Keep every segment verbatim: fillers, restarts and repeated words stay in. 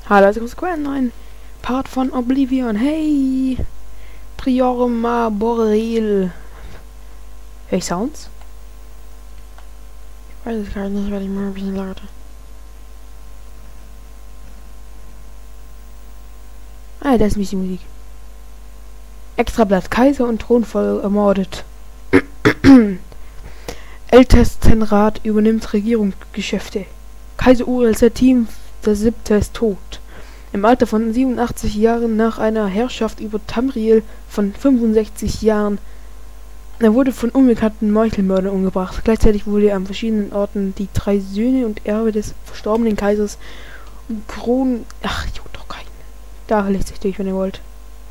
Hallo, also Square, ein neuen Part von Oblivion. Hey! Priorma Boreal. Hör ich Sounds? Ich weiß es gerade nicht, weil ich mal ein bisschen lauter. Ah, da ist ein bisschen Musik. Extrablatt. Kaiser und Thronfolger ermordet. Ältestenrat übernimmt Regierungsgeschäfte. Kaiser Uriel der Team der Siebte ist tot. Im Alter von siebenundachtzig Jahren nach einer Herrschaft über Tamriel von fünfundsechzig Jahren. Er wurde von unbekannten Meuchelmördern umgebracht. Gleichzeitig wurde er an verschiedenen Orten die drei Söhne und Erbe des verstorbenen Kaisers Kron... Ach, ich doch keinen. Da lässt sich durch, wenn ihr wollt.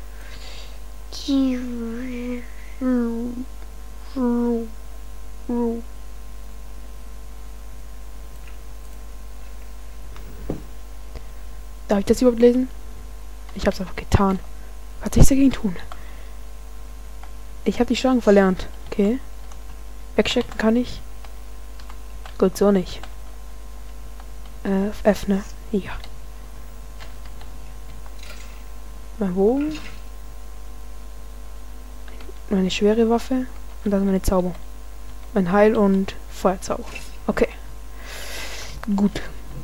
Darf ich das überhaupt lesen? Ich hab's einfach getan. Was soll ich dagegen tun? Ich habe die Schlangen verlernt. Okay. Wegchecken kann ich. Gut, so nicht. Äh, F, ne? Ja. Mein Bogen. Meine schwere Waffe. Und dann meine Zauber. Mein Heil- und Feuerzauber. Okay. Gut.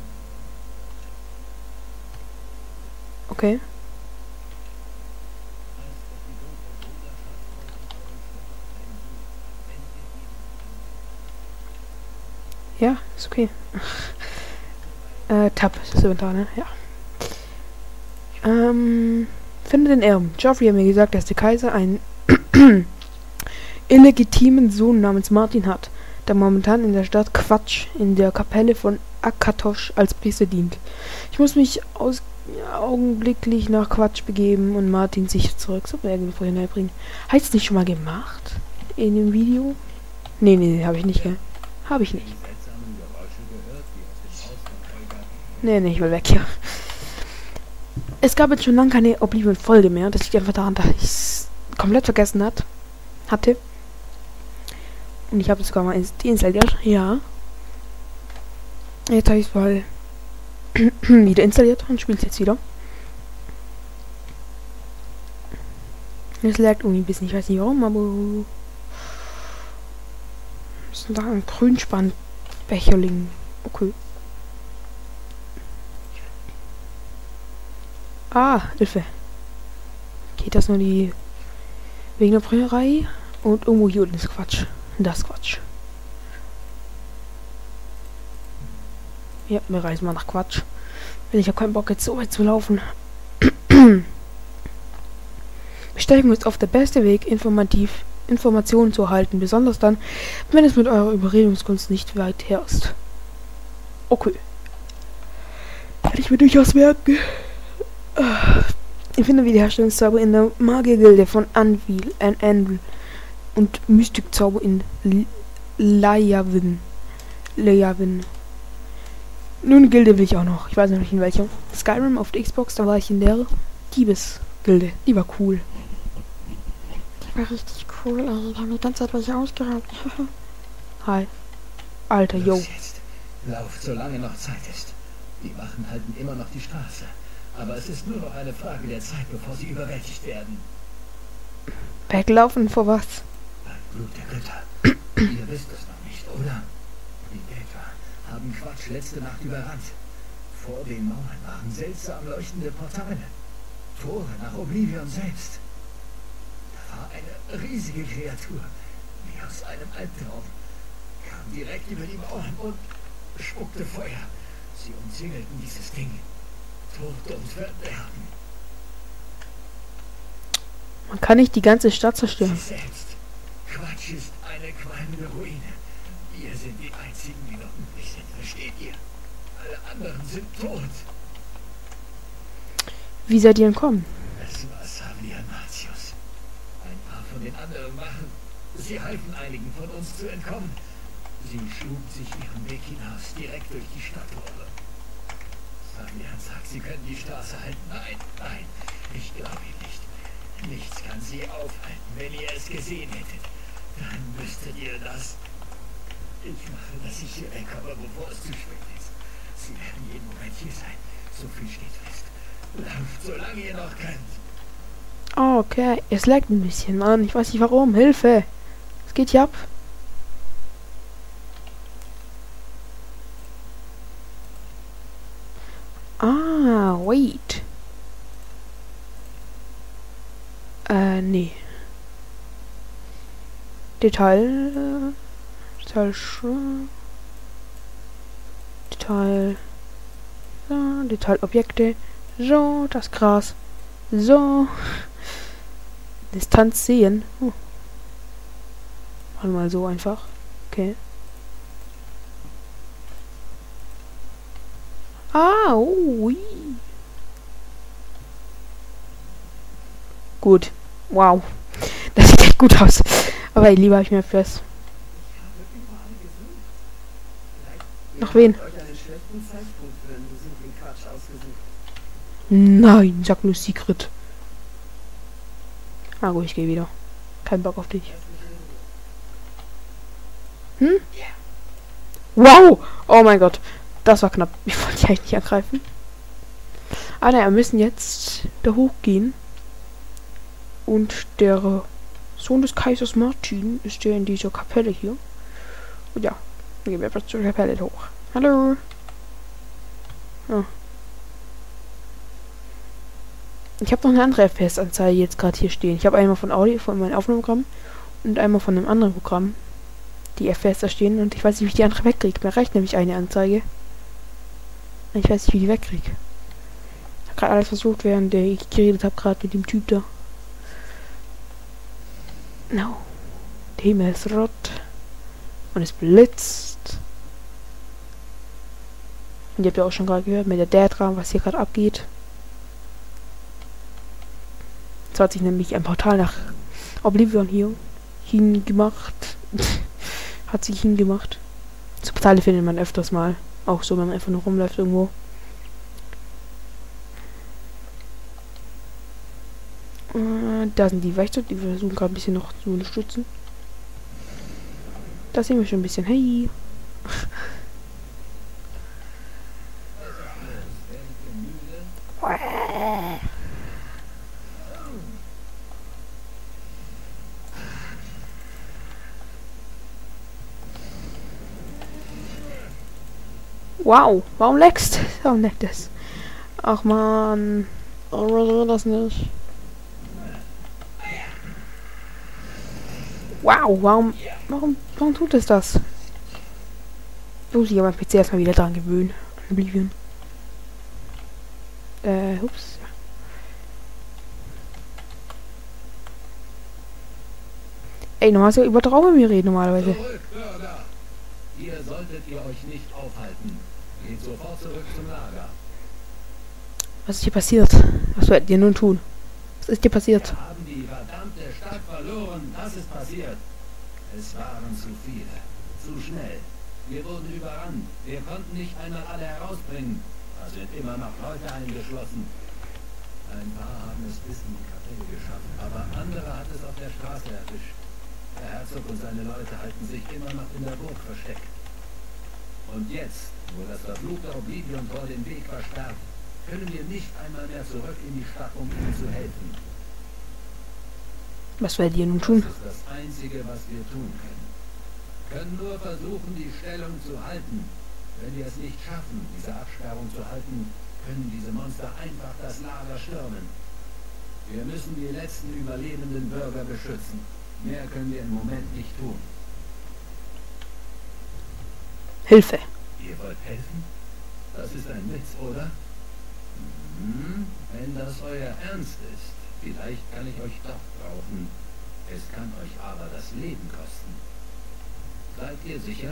Okay. Ja, ist okay. äh, Tab, das Inventar, ne? Ja. Ähm, finde den Erben. Joffrey hat mir gesagt, dass der Kaiser einen illegitimen Sohn namens Martin hat, der momentan in der Stadt Quatsch in der Kapelle von Akatosh als Priester dient. Ich muss mich aus augenblicklich nach Quatsch begeben und Martin sich zurück so irgendwie vorhin bringen. Hat es nicht schon mal gemacht? In dem Video? Nee, nee, nee, habe ich nicht, gell? Habe ich nicht. Nee, nee, ich will weg hier. Es gab jetzt schon lange keine Oblivion-Folge mehr. Das liegt einfach daran, dass ich es komplett vergessen hat, hatte. Und ich habe es sogar mal deinstalliert. Ja. Jetzt habe ich es mal wieder installiert und spielt es jetzt wieder. Es lag irgendwie ein bisschen, ich weiß nicht warum, aber ist da ein Grünspanbecherling. Okay. Ah, Hilfe. Geht das nur die wegen der Brennerei? Und irgendwo hier unten ist Quatsch. Das ist Quatsch. Ja, wir reisen mal nach Quatsch. Ich habe keinen Bock jetzt so weit zu laufen. Besteigung ist oft der beste Weg, informativ Informationen zu erhalten, besonders dann, wenn es mit eurer Überredungskunst nicht weit her ist. Okay. Kann ich mir durchaus merken. Ich finde Wiederherstellungszauber in der Magiergilde von Anvil, an Anvil und Mystikzauber in Layavin. Layavin. Nun Gilde will ich auch noch. Ich weiß noch nicht in welcher. Skyrim auf der Xbox, da war ich in der Diebesgilde. Die war cool. Die war richtig cool, ey. Die haben die ganze Zeit welche ausgeraubt. Hi. Alter, yo. Los jetzt. Lauft, solange noch Zeit ist. Die Wachen halten immer noch die Straße. Aber es ist nur noch eine Frage der Zeit, bevor sie überwältigt werden. Weglaufen vor was? Beim Blut der Götter. Ihr wisst es noch nicht, oder? Die Götter haben Quatsch letzte Nacht überrannt. Vor den Mauern waren seltsam leuchtende Portale. Tore nach Oblivion selbst. Da war eine riesige Kreatur, wie aus einem Albtraum. Kam direkt über die Mauern und spuckte Feuer. Sie umzingelten dieses Ding. Tod und Verderben. Man kann nicht die ganze Stadt zerstören. Sie selbst. Quatsch ist eine qualmende Ruine. Wir sind die einzigen, die noch übrig sind, versteht ihr? Alle anderen sind tot. Wie seid ihr entkommen? Es war Savlia Matius. Ein paar von den anderen Wachen. Sie halfen einigen von uns zu entkommen. Sie schlugen sich ihren Weg hinaus, direkt durch die Stadttore. Savlian sagt, sie können die Straße halten. Nein, nein, ich glaube ihm nicht. Nichts kann sie aufhalten. Wenn ihr es gesehen hättet, dann müsstet ihr das... Ich mache, dass ich hier wegkomme, bevor es zu spät ist. Sie werden jeden Moment hier sein. So viel steht fest. Lauft, solange ihr noch könnt. Okay, es lag ein bisschen, Mann. Ich weiß nicht warum. Hilfe! Es geht hier ab. Ah, wait. Äh, nee. Detail. Äh, Detail. Detail. So, Detailobjekte. So, das Gras. So. Distanz sehen. Oh. Mal so einfach. Okay. Ah, ui. Gut. Wow. Das sieht echt gut aus. Aber lieber habe ich mir fürs. Noch wen? Nein, sag nur Secret. Ah gut, ich gehe wieder. Kein Bock auf dich. Hm? Wow! Oh mein Gott. Das war knapp. Ich wollte dich eigentlich nicht angreifen. Ah naja, wir müssen jetzt da hochgehen. Und der Sohn des Kaisers Martin ist ja in dieser Kapelle hier. Und ja, dann gehen wir etwas zur Kapelle hoch. Hallo! Ah. Ich habe noch eine andere F P S-Anzeige jetzt gerade hier stehen. Ich habe einmal von Audio, von meinem Aufnahmeprogramm und einmal von einem anderen Programm, die F P S da stehen. Und ich weiß nicht, wie ich die andere wegkriege. Mir reicht nämlich eine Anzeige. Ich weiß nicht, wie die wegkriege. Ich habe gerade alles versucht, während ich geredet habe, gerade mit dem Typ da. No. Der Himmel ist rot. Und es blitzt. Und ihr habt ja auch schon gerade gehört mit der Dad-Raum, was hier gerade abgeht. Jetzt hat sich nämlich ein Portal nach Oblivion hier hingemacht. Hat sich hingemacht. So Portale findet man öfters mal. Auch so, wenn man einfach nur rumläuft irgendwo. Äh, da sind die Wächter, die versuchen gerade ein bisschen noch zu unterstützen. Da sehen wir schon ein bisschen. Hey! Wow, warum leckst? Warum leckt das? Ach man, warum das nicht? Wow, warum, warum, warum tut es das? Ich muss ich aber am P C erstmal wieder dran gewöhnen. Oblivion. Äh, ups. Ey, normalerweise über Traum mit mir reden normalerweise. Zurück, Bürger! Hier solltet ihr euch nicht aufhalten. Geht sofort zurück zum Lager. Was ist hier passiert? Was werdet ihr nun tun? Was ist hier passiert? Wir haben die verdammte Stadt verloren. Das ist passiert. Es waren zu viele. Zu schnell. Wir wurden überrannt. Wir konnten nicht einmal alle herausbringen. Da sind immer noch Leute eingeschlossen. Ein paar haben es bis in die Kapelle geschafft, aber andere hat es auf der Straße erwischt. Der Herzog und seine Leute halten sich immer noch in der Burg versteckt. Und jetzt, wo das verfluchte Oblivion-Tor den Weg versperrt, können wir nicht einmal mehr zurück in die Stadt, um ihnen zu helfen. Was werdet ihr nun tun? Das ist das Einzige, was wir tun können. Können nur versuchen, die Stellung zu halten. Wenn wir es nicht schaffen, diese Absperrung zu halten, können diese Monster einfach das Lager stürmen. Wir müssen die letzten überlebenden Bürger beschützen. Mehr können wir im Moment nicht tun. Hilfe. Ihr wollt helfen? Das ist ein Witz, oder? Hm, wenn das euer Ernst ist, vielleicht kann ich euch doch brauchen. Es kann euch aber das Leben kosten. Seid ihr sicher?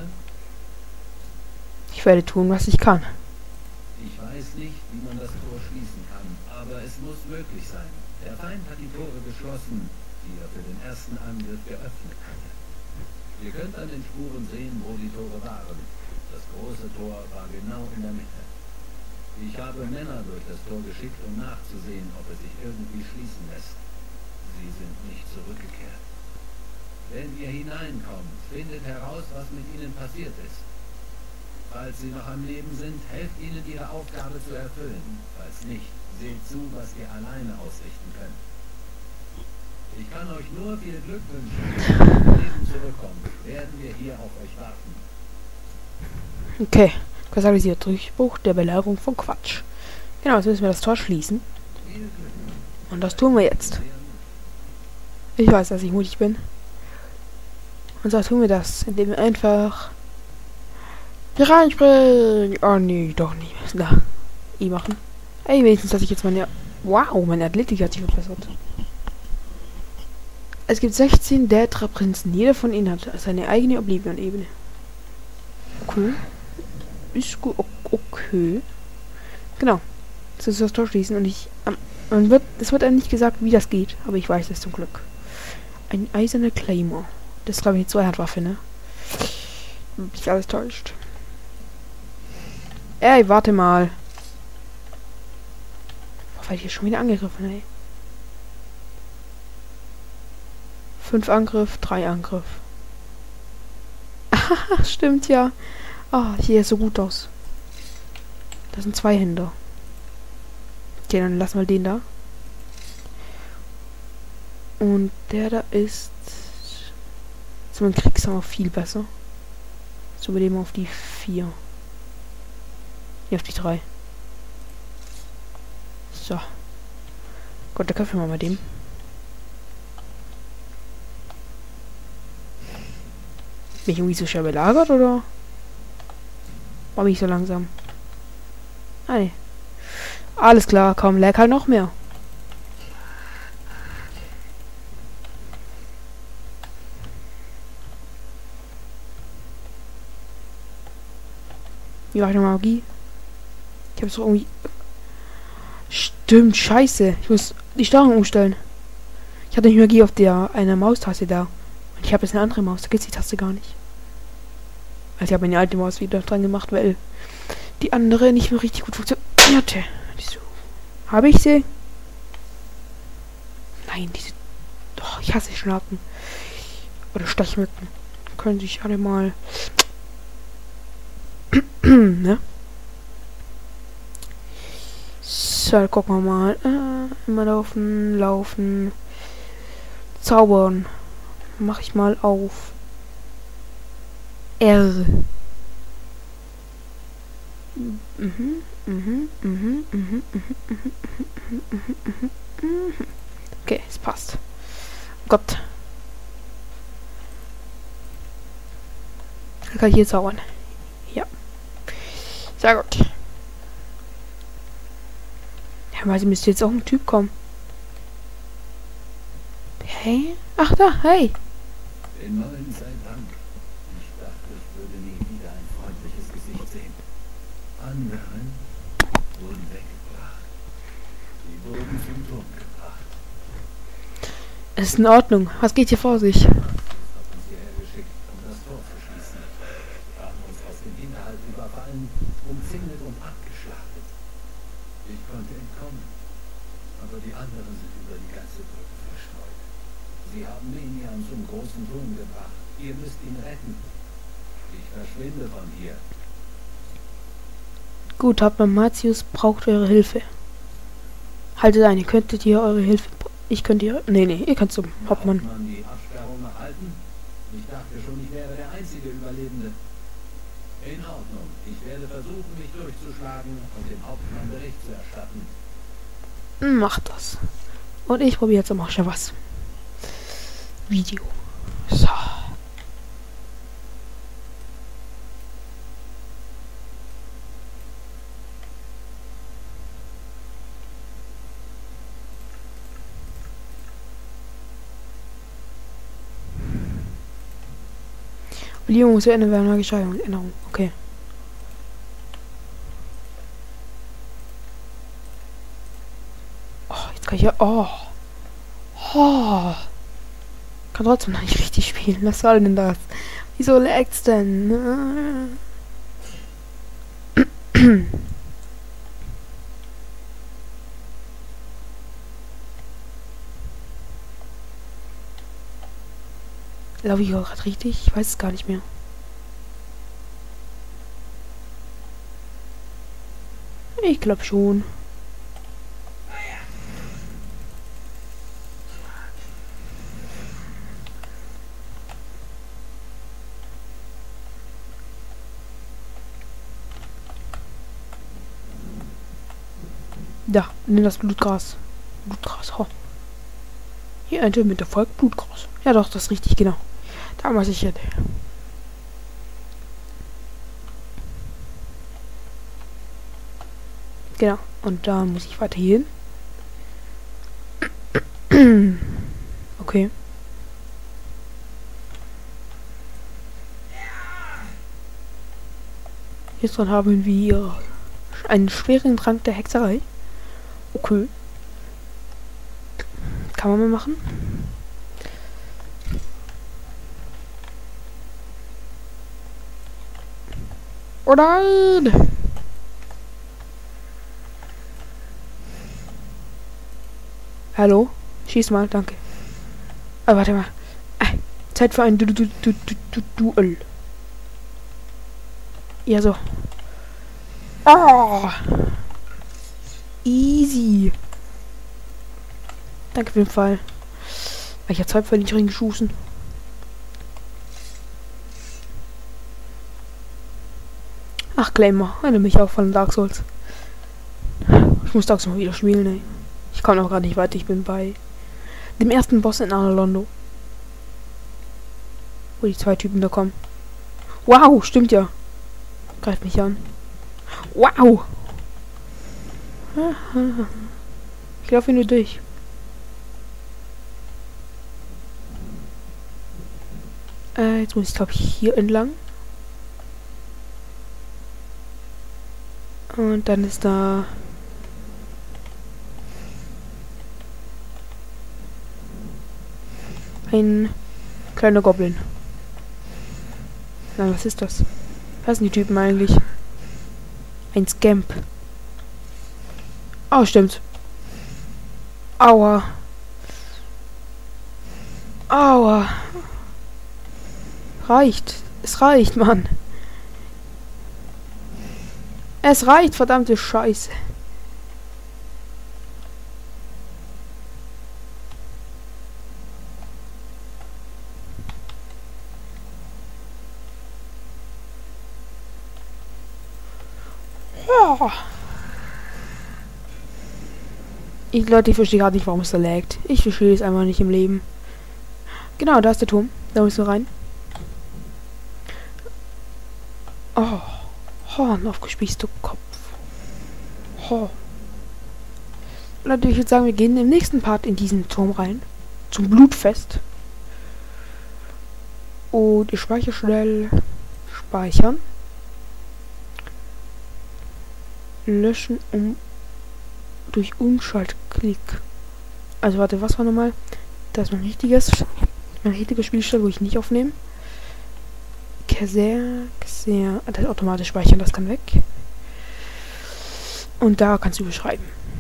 Ich werde tun, was ich kann. Ich weiß nicht, wie man das Tor schließen kann, aber es muss möglich sein. Der Feind hat die Tore geschlossen, die er für den ersten Angriff geöffnet hatte. Ihr könnt an den Spuren sehen, wo die Tore waren. Das große Tor war genau in der Mitte. Ich habe Männer durch das Tor geschickt, um nachzusehen, ob es sich irgendwie schließen lässt. Sie sind nicht zurückgekehrt. Wenn ihr hineinkommt, findet heraus, was mit ihnen passiert ist. Falls Falls sie noch am Leben sind, helft ihnen, ihre Aufgabe zu erfüllen. Falls nicht, seht zu, was ihr alleine ausrichten könnt. Ich kann euch nur viel Glück wünschen. Wenn ihr am Leben zurückkommt, werden wir hier auf euch warten. Okay, katalysierter Durchbruch der Belagerung von Quatsch. Genau, jetzt müssen wir das Tor schließen. Und das tun wir jetzt. Ich weiß, dass ich mutig bin. Und so tun wir das, indem wir einfach hier reinspringen. Oh nee, doch nicht. Da. I machen. Ey, wenigstens, dass ich jetzt meine... Wow, meine Athletik hat sich verbessert. Es gibt sechzehn Dädra-Prinzen. Jeder von ihnen hat seine eigene Oblivion-Ebene. Okay. Ist gut. Okay. Genau. Das ist das Tor schließen und ich... Ähm, man wird, es wird einem nicht gesagt, wie das geht. Aber ich weiß es zum Glück. Ein eiserner Claymore. Das ist, glaube ich, eine Zweihandwaffe, ne? Mich alles täuscht. Ey, warte mal. Boah, weil ich hier schon wieder angegriffen, ey. Fünf Angriff, drei Angriff. Stimmt ja. Ah, oh, hier ist so gut aus. Das sind zwei Hände. Okay, dann lassen wir den da. Und der da ist... So, man kriegt es auch viel besser. So, wir nehmen auf die vier. Hier auf die drei. So. Gott, da kämpfen wir mal dem. Bin ich irgendwie so schwer belagert, oder? War ich so langsam? Ah, nee. Alles klar, komm, leck halt noch mehr. Wie mache ich noch Magie? Ich habe es doch irgendwie... Stimmt, scheiße. Ich muss die Steuerung umstellen. Ich hatte nicht Magie auf der eine Maustaste da. Und ich habe jetzt eine andere Maus. Da geht die Taste gar nicht. Also ich habe meine alte Maus wieder dran gemacht, weil die andere nicht mehr richtig gut funktionierte. So. Habe ich sie? Nein, diese... Doch, ich hasse Schnaken. Oder Stechmücken. Können sich alle mal... ne? So, gucken wir mal. Äh, immer laufen, laufen. Zaubern. Mach ich mal auf R. Mhm, mhm, mhm, mhm, mhm, mhm, mhm. Okay, es passt. Gott. Dann kann ich hier zaubern. Ja. Sehr gut. Ja, weil sie müsste jetzt auch ein Typ kommen. Hey? Ach da, hey. Den Neuen sei Dank. Ich dachte, ich würde nie wieder ein freundliches Gesicht sehen. Andere wurden weggebracht. Sie wurden zum Tod gebracht. Es ist in Ordnung. Was geht hier vor sich? Jesus hat uns hierher geschickt, um das Tor zu schließen. Sie haben uns aus dem Hinterhalt überfallen, umzingelt und abgeschlachtet. Ich konnte entkommen, aber die anderen sind über die ganze Brücke verstreut. Sie haben Menian zum großen Turm gebracht. Ihr müsst ihn retten. Ich verschwinde von hier. Gut, Hauptmann Martius braucht eure Hilfe. Haltet ein, ihr könntet ihr eure Hilfe... Ich könnte ihr... Nee, nee, ihr könnt zum Hauptmann. Hauptmann die Absperrung noch halten? Ich dachte schon, ich wäre der einzige Überlebende. In Ordnung. Ich werde versuchen, mich durchzuschlagen und dem Hauptmann Bericht zu erstatten. Macht das. Und ich probiere jetzt mal schon was. Video. So. Belegung muss zu Ende werden, Gescheuung, Änderung. Okay. Oh, jetzt kann ich ja... Oh. Oh. Kann trotzdem noch nicht richtig spielen. Was soll denn das? Wieso lag's denn? Laufe ich auch gerade richtig? Ich weiß es gar nicht mehr. Ich glaube schon. Da, nimm das Blutgras. Blutgras, ho. Hier Ente mit Erfolg Blutgras. Ja doch, das ist richtig, genau. Da muss ich hin. Genau, und da muss ich weiter hin. Okay. Jetzt dran haben wir einen schweren Trank der Hexerei. Okay. Kann man mal machen. Oh nein! Hallo? Schieß mal, danke. Ah, warte mal. Ah, Zeit für ein du du du du du Duell. Ja, so. Oh! Easy. Danke für den Fall. Ich habe Zeit für den Ring geschossen. Ach, Claimer, erinnere mich auch von Dark Souls. Ich muss Dark Souls mal wieder spielen, ey. Ich komme auch gerade nicht weiter, ich bin bei dem ersten Boss in Analondo. Wo die zwei Typen da kommen. Wow, stimmt ja. Greift mich an. Wow! Ich laufe nur durch. Äh, jetzt muss ich, glaube ich, hier entlang. Und dann ist da ein kleiner Goblin. Nein, was ist das? Was sind die Typen eigentlich? Ein Scamp. Oh, stimmt. Aua. Aua. Reicht. Es reicht, Mann. Es reicht, verdammte Scheiße. Oh. Ich, Leute, ich verstehe gerade nicht, warum es da laggt. Ich verstehe es einfach nicht im Leben. Genau, da ist der Turm. Da müssen wir rein. Oh. Horn aufgespießter Kopf. Oh. Leute, ich würde sagen, wir gehen im nächsten Part in diesen Turm rein. Zum Blutfest. Und ich speichere schnell. Speichern. Löschen um durch Umschaltklick. Also warte, was war nochmal? Das ist mein richtiges, mein richtiges Spielstand, wo ich nicht aufnehme. Sehr, sehr, das automatisch speichern, das kann weg. Und da kannst du beschreiben.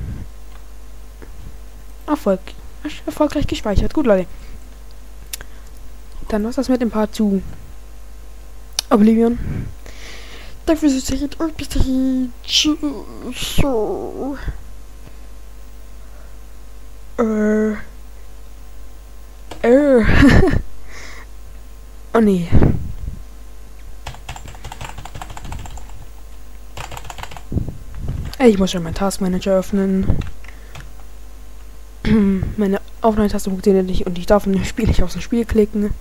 Erfolg. Erfolgreich gespeichert. Gut, Leute. Dann war's das mit dem Part zu Oblivion. Danke fürs Zusehen und bis dahin. Tschüss. Äh. Äh. Oh nee. Ich muss schon meinen Taskmanager öffnen. Meine Aufnahmetaste funktioniert nicht und ich darf in dem Spiel nicht aus dem Spiel klicken.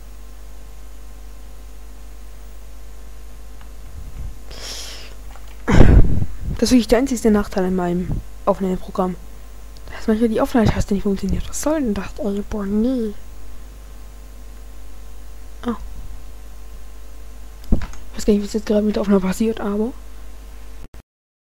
Das ist wirklich der einzige Nachteil in meinem Aufnahmeprogramm. Dass manchmal die Aufnahmetaste nicht funktioniert. Was soll denn das? Oh, boah, nee. Oh. Ich weiß gar nicht, was jetzt gerade mit der Aufnahme passiert, aber